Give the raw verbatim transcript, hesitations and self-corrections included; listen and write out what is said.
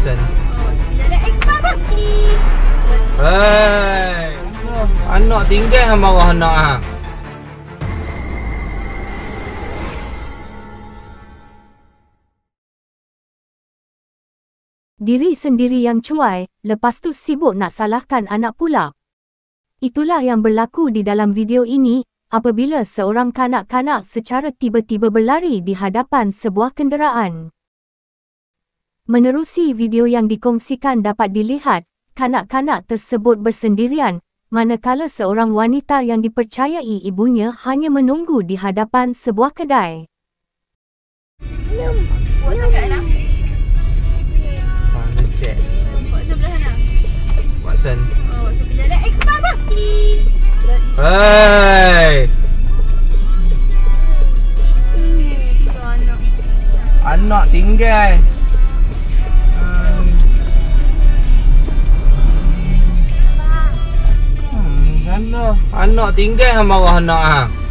Sen. Jalan ekstra bang. Hei, anak tinggal yang marah anak ah. Diri sendiri yang cuai, lepas tu sibuk nak salahkan anak pula. Itulah yang berlaku di dalam video ini, apabila seorang kanak-kanak secara tiba-tiba berlari di hadapan sebuah kenderaan. Menerusi video yang dikongsikan dapat dilihat, kanak-kanak tersebut bersendirian, manakala seorang wanita yang dipercayai ibunya hanya menunggu di hadapan sebuah kedai. Buat sangat lah. Mana cek? Buat sebelah sana. Buat Sen. Oh, kita jalan ekstra bang. Hei, Anak. anak tinggal. Hmm, kan anak tinggal yang marah anak ah.